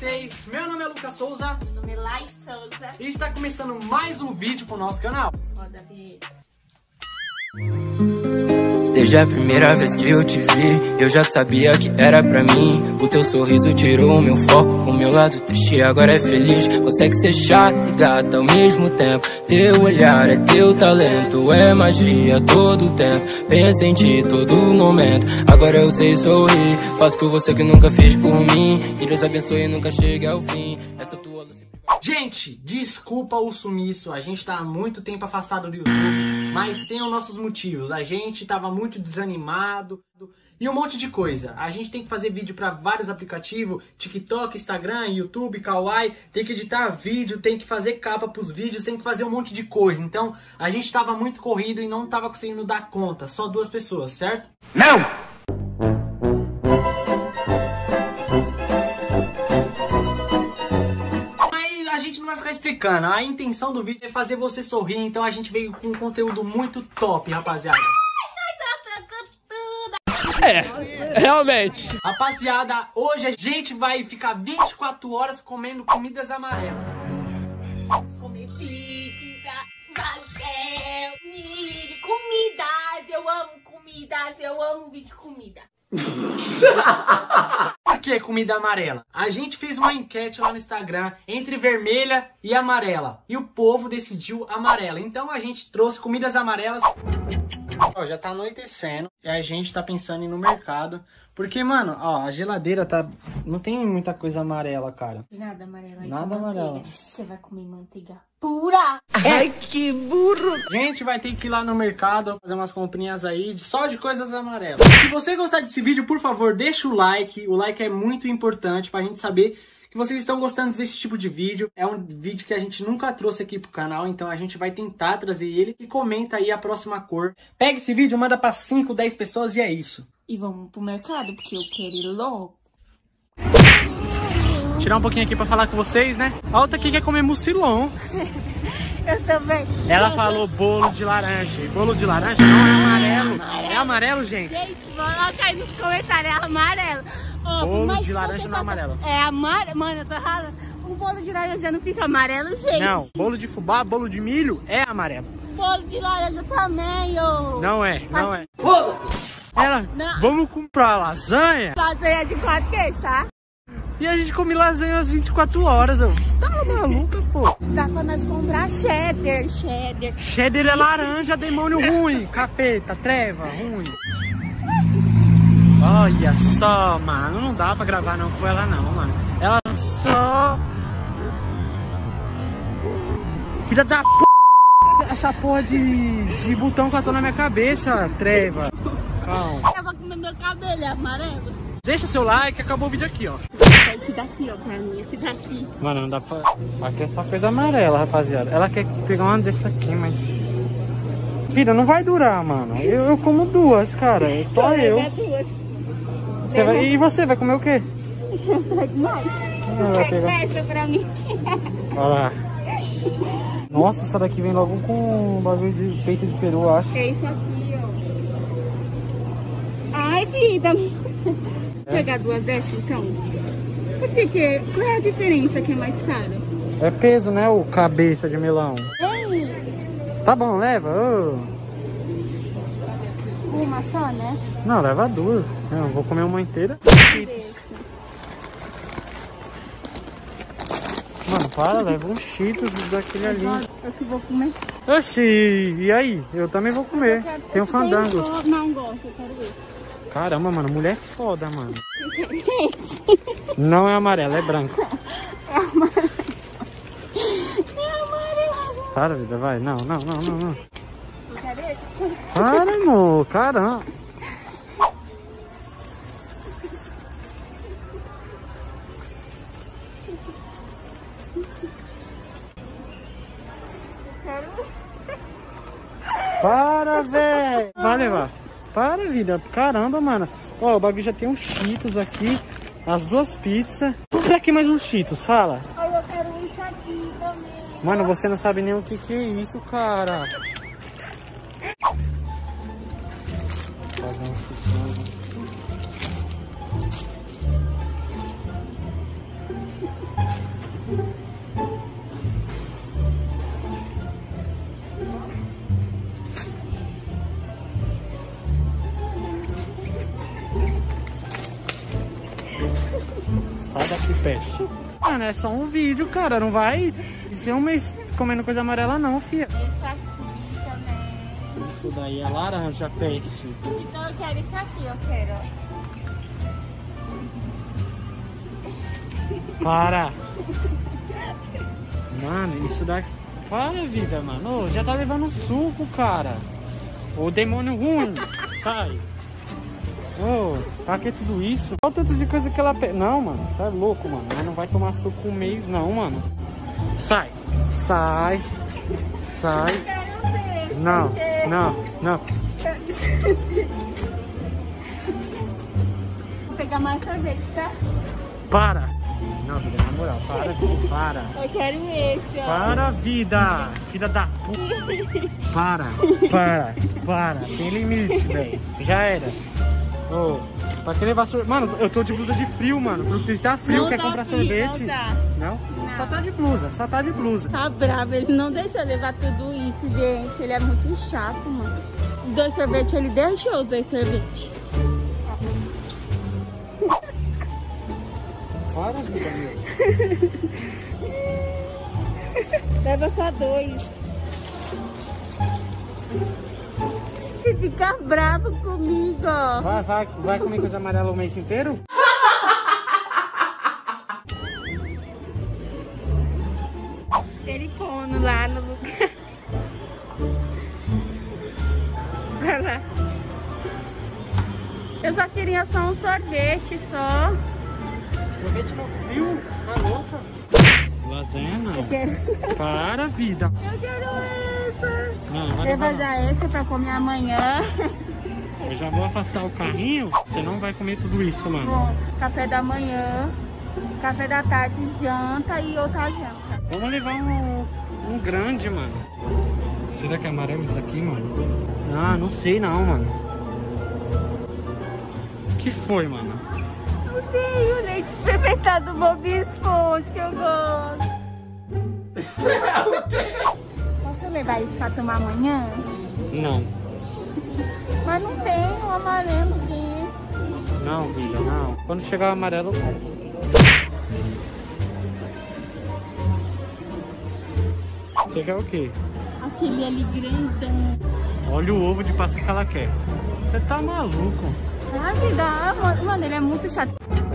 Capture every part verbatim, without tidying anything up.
vocês? Meu nome é Lucas Souza. Meu nome é Lai Souza. E está começando mais um vídeo pro nosso canal. Roda a vinheta. Desde a primeira vez que eu te vi, eu já sabia que era pra mim. O teu sorriso tirou o meu foco, o meu lado triste agora é feliz. Consegue ser chata e gata ao mesmo tempo. Teu olhar é teu talento, é magia todo tempo. Penso em ti todo momento, agora eu sei sorrir. Faço por você que nunca fiz por mim. Que Deus abençoe e nunca chegue ao fim. Essa tua luz sempre... Gente, desculpa o sumiço, a gente tá há muito tempo afastado do YouTube, mas tem os nossos motivos. A gente tava muito desanimado e um monte de coisa. A gente tem que fazer vídeo para vários aplicativos, TikTok, Instagram, YouTube, Kawaii, tem que editar vídeo, tem que fazer capa pros vídeos, tem que fazer um monte de coisa. Então, a gente tava muito corrido e não tava conseguindo dar conta, só duas pessoas, certo? Não! Explicando, a intenção do vídeo é fazer você sorrir, então a gente veio com um conteúdo muito top, rapaziada. É, realmente. Rapaziada, hoje a gente vai ficar vinte e quatro horas comendo comidas amarelas. Comer pizza, pastel, milho, comidas. Eu amo comidas, eu amo vídeo de comida. Por que comida amarela? A gente fez uma enquete lá no Instagram entre vermelha e amarela e o povo decidiu amarela. Então a gente trouxe comidas amarelas. Ó, já tá anoitecendo e a gente tá pensando em ir no mercado. Porque, mano, ó, a geladeira tá... Não tem muita coisa amarela, cara. Nada amarela. Nada amarela. Você vai comer manteiga pura. Ai, que burro! A gente vai ter que ir lá no mercado fazer umas comprinhas aí de, só de coisas amarelas. Se você gostar desse vídeo, por favor, deixa o like. O like é muito importante pra gente saber que vocês estão gostando desse tipo de vídeo. É um vídeo que a gente nunca trouxe aqui pro canal, então a gente vai tentar trazer ele. E comenta aí a próxima cor. Pega esse vídeo, manda pra cinco, dez pessoas e é isso. E vamos pro mercado, porque eu quero ir logo. Tirar um pouquinho aqui pra falar com vocês, né? A outra aqui quer comer mucilon. Eu também. Ela falou bolo de laranja. E bolo de laranja não é amarelo. amarelo. É amarelo, gente? Gente, coloca aí nos comentários, é amarelo. Oh, bolo de laranja não é amarelo. É amarelo, mano, eu tô errado. O bolo de laranja não fica amarelo, gente? Não, bolo de fubá, bolo de milho é amarelo. Bolo de laranja também, ô. Não é, não é. Foda-se. Ela, não. Vamos comprar lasanha? Lasanha de quatro queijos, tá? E a gente come lasanha às vinte e quatro horas, ó. Tá maluca, pô? Dá pra nós comprar cheddar, cheddar. Cheddar é laranja, demônio ruim, capeta, treva, ruim. Olha só, mano, não dá pra gravar não com ela não, mano. Ela só... Filha da p... Essa porra de, de botão que eu tô na minha cabeça, treva. Calma. Eu vou comer meu cabelo, é amarelo. Deixa seu like, acabou o vídeo aqui, ó. Esse daqui, ó, pra mim, esse daqui. Mano, não dá pra... Aqui é só coisa amarela, rapaziada. Ela quer pegar uma desse aqui, mas... Filha, não vai durar, mano. Eu, eu como duas, cara. É só eu. Duas. Você vai... E você, vai comer o quê? Mais. Ela vai pegar... Essa pra mim. Olha lá. Nossa, essa daqui vem logo com um bagulho de peito de peru, eu acho. É isso aqui, ó. Ai, vida. Vou pegar duas dessas, então. Por que que... Qual é a diferença que é mais caro? É peso, né, o cabeça de melão. Ei. Tá bom, leva. Oh. Uma só, né? Não, leva duas. Eu vou comer uma inteira. Deixa. Mano, para, leva um Cheetos daquele ali. Eu que vou comer. Oxi, e aí? Eu também vou comer. Quero... Tem um fandango. Não gosto, eu quero ver. Caramba, mano, mulher é foda, mano. Não é amarelo, é branco. É amarelo. É amarelo. Para, vida, vai. Não, não, não, não, não. Eu quero esse. Para, amor, caramba. Para, velho. Vai levar. Para, vida. Caramba, mano. Ó, o bagulho já tem uns Cheetos aqui. As duas pizzas. Pra que mais uns Cheetos? Fala. Ai, eu quero isso aqui também. Mano, você não sabe nem o que que é isso, cara. Fazer um sucão. Sai daqui, peixe. Mano, é só um vídeo, cara. Não vai ser um mês comendo coisa amarela, não, filha. Essa aqui também. Isso daí é laranja, peixe. Então eu quero isso aqui, eu quero. Para! Mano, isso daqui... Para, vida, mano. Ô, já tá levando suco, cara. Ô, demônio ruim. Sai. Ô, pra que tudo isso? Olha o tanto de coisa que ela pega. Não, mano, você é louco, mano. Ela não vai tomar suco um mês, não, mano. Sai. Sai. Sai. Quero ver. Não, não, não. Vou pegar mais sorvete, tá? Para. Não, vida, na moral, para, para. Eu quero esse, ó. Para, vida. Filha da puta. Para, para, para. Tem limite, velho. Já era. Ô, pra que levar sorvete? Mano, eu tô de blusa de frio, mano. Porque tá frio, Não quer tá comprar frio, sorvete? não tá. Não? Não. Só tá de blusa, só tá de blusa. Tá bravo, ele não deixou levar tudo isso, gente. Ele é muito chato, mano. Os dois sorvetes, ele deixou os dois sorvetes. Para, vida, meu. Leva só dois. Você fica bravo comigo, ó. Vai, vai, vai comer coisa amarela o mês inteiro? Ele come lá no lugar. Vai lá. Eu só queria só um sorvete, só. Sorvete no frio? Tá louca? Lasanha não. Quero... Para, vida. Eu quero essa. Não, não vai Você levar vai não. dar essa pra comer amanhã. Eu já vou afastar o carrinho. Você não vai comer tudo isso, mano. Bom, café da manhã, café da tarde, janta e outra janta. Vamos levar um, um grande, mano. Será que é amarelo isso aqui, mano? Ah, não sei não, mano. O que foi, mano? Não sei, o leite fermentado do Bob Esponja que eu gosto. Posso levar isso pra tomar amanhã? Não. Mas não tem o amarelo aqui. Não, vida, não. Quando chegar o amarelo, eu compro. Você quer o quê? Aquele ali grandão. Olha o ovo de passa que ela quer. Você tá maluco? Ai, me dá. Mano, mano, ele é muito chato.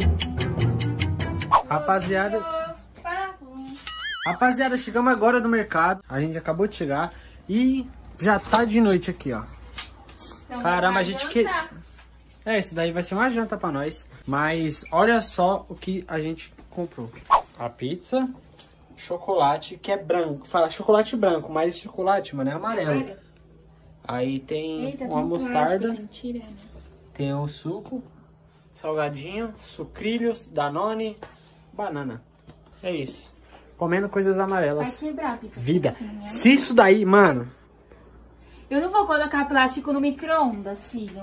Rapaziada, rapaziada, chegamos agora no mercado. A gente acabou de chegar e já tá de noite aqui, ó. Então, Caramba, a gente que... É, isso daí vai ser uma janta pra nós. Mas olha só o que a gente comprou. A pizza, chocolate, que é branco. Fala chocolate branco, mas esse chocolate, mano, é amarelo. Aí tem Eita, uma tem mostarda, plástico, mentira, né? tem o suco, salgadinho, sucrilhos, danone, banana. É isso. Comendo coisas amarelas. Vai quebrar, Pica. Vida. Assim, né? Se isso daí, mano... Eu não vou colocar plástico no micro-ondas, filho.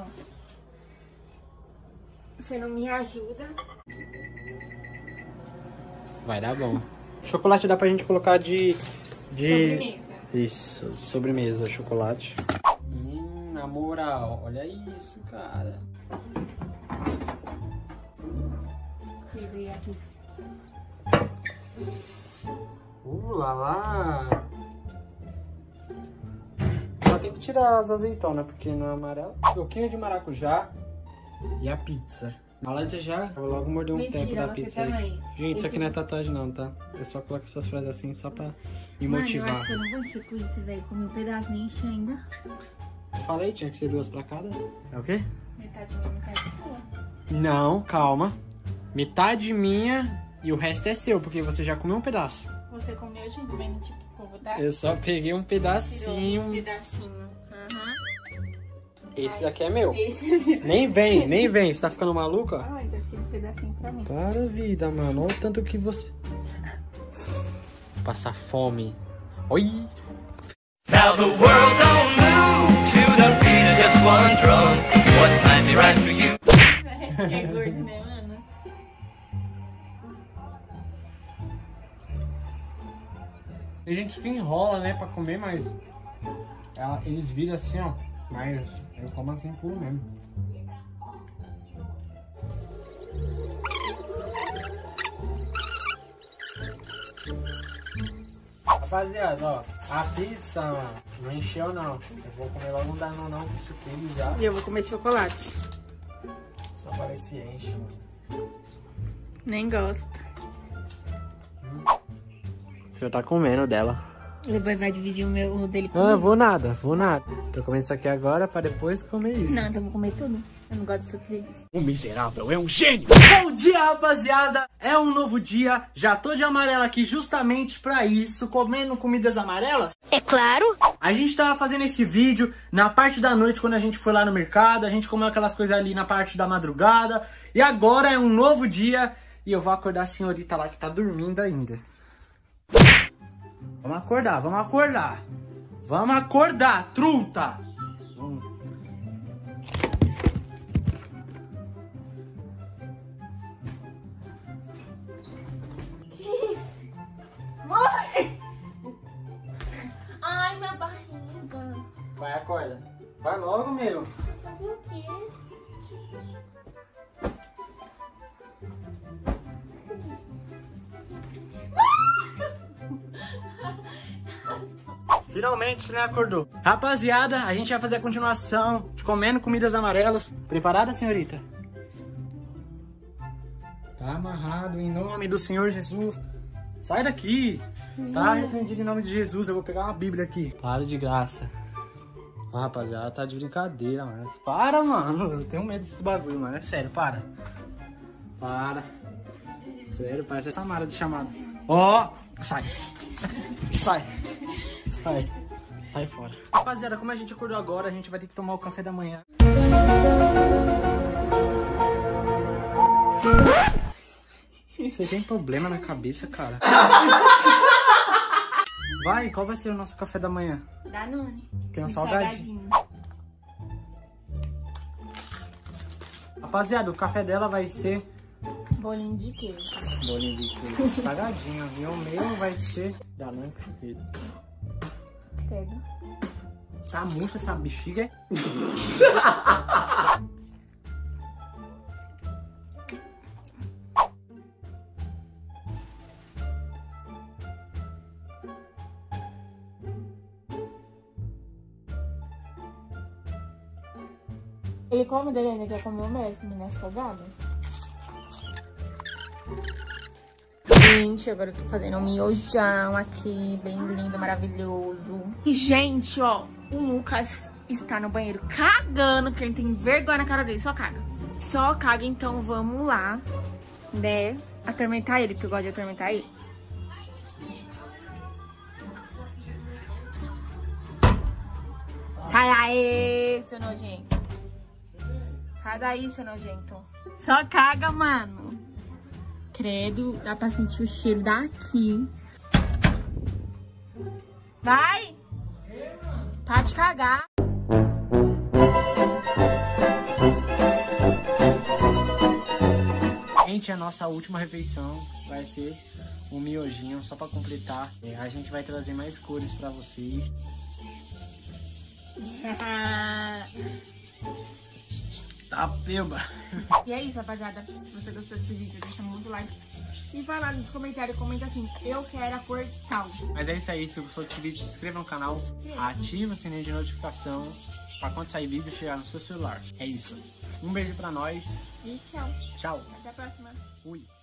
Você não me ajuda? Vai dar bom. Chocolate dá pra gente colocar de... de... Sobremesa. Isso, sobremesa, chocolate. Hum, na moral, olha isso, cara. Quebrei a pizza. Uh, lá, lá. Só tem que tirar as azeitonas, porque não é amarelo. Suquinho de maracujá e a pizza. Mas você já vou logo morder um Mentira, tempo da você pizza aí. também. Gente, isso Esse- aqui não é tatuagem não, tá? Eu só coloco essas frases assim só pra me Mano, eu motivar. acho que eu não vou encher com isso, velho. Comi um pedaço, nem enchi ainda. Falei, tinha que ser duas pra cada. É o quê? Metade minha, metade sua. Não, calma. Metade minha e o resto é seu, porque você já comeu um pedaço. Você comeu junto, bem no tipo povo, tá? Eu só peguei um Tirou pedacinho. um pedacinho. Aham. Esse daqui é meu. Esse é meu. Nem vem, nem vem. Você tá ficando maluco? Ah, ainda tinha um pedacinho pra mim. Para, vida, mano. Olha o tanto que você... Passar fome. Oi! Now the world don't move to the beat of just one drum. What might be right for you? É gordo, né, mano? Tem gente que enrola, né, pra comer, mas ela, eles viram assim, ó. Mas eu como assim puro mesmo. Rapaziada, ó, a pizza, mano, não encheu não. Eu vou comer logo um danão não com suquinho já. E eu vou comer chocolate. Só parece enche, mano. Nem gosto. Já tá comendo dela. Depois vai dividir o meu o dele comigo. Ah, vou nada, vou nada. Tô comendo isso aqui agora pra depois comer isso. Não, então eu vou comer tudo. Eu não gosto de sucrilhos. O miserável é um gênio! Bom dia, rapaziada! É um novo dia. Já tô de amarelo aqui justamente pra isso, comendo comidas amarelas. É claro. A gente tava fazendo esse vídeo na parte da noite, quando a gente foi lá no mercado. A gente comeu aquelas coisas ali na parte da madrugada. E agora é um novo dia e eu vou acordar a senhorita lá que tá dormindo ainda. Vamos acordar, vamos acordar. Vamos acordar, truta! Vamos. Mãe! Ai, minha barriga. Vai, acorda. Vai logo, meu. Fazer o quê? Finalmente, né, acordou. Rapaziada, a gente vai fazer a continuação de comendo comidas amarelas. Preparada, senhorita? Tá amarrado em nome do Senhor Jesus. Sai daqui. Tá arrependido em nome de Jesus. Eu vou pegar uma Bíblia aqui. Para de graça. Ó, rapaziada, tá de brincadeira, mano. Para, mano. Eu tenho medo desses bagulho, mano. É sério, para. Para. Sério, parece essa Mara de chamada. Ó, sai. Sai. Sai. Sai fora. Rapaziada, como a gente acordou agora, a gente vai ter que tomar o café da manhã. Você tem problema na cabeça, cara? Vai, qual vai ser o nosso café da manhã? Danone. Tem um salgadinho. Rapaziada, o café dela vai ser Bolinho de queijo. bolinho de queijo salgadinho. E o meu vai ser Danone com queijo. Pega. Tá murcha essa bexiga. Ele come dele ainda quer comer o meu, esse menino é afogado. Gente, agora eu tô fazendo um miojão aqui, bem lindo, maravilhoso. E, gente, ó, o Lucas está no banheiro cagando, porque ele tem vergonha na cara dele, só caga. Só caga, então vamos lá, né, atormentar ele, porque eu gosto de atormentar ele. Sai aí, seu nojento. Sai daí, seu nojento. Só caga, mano. Credo, dá pra sentir o cheiro daqui. Vai! Para de cagar. Gente, a nossa última refeição vai ser um miojinho, só pra completar. A gente vai trazer mais cores pra vocês. Tá, peba. E é isso, rapaziada. Se você gostou desse vídeo, deixa muito like. E vai lá nos comentários, comenta assim, eu quero a cor tal. Mas é isso aí, se gostou desse vídeo, se inscreva no canal, ativa o sininho de notificação pra quando sair vídeo chegar no seu celular. É isso. Um beijo pra nós. E tchau. Tchau. Até a próxima. Fui.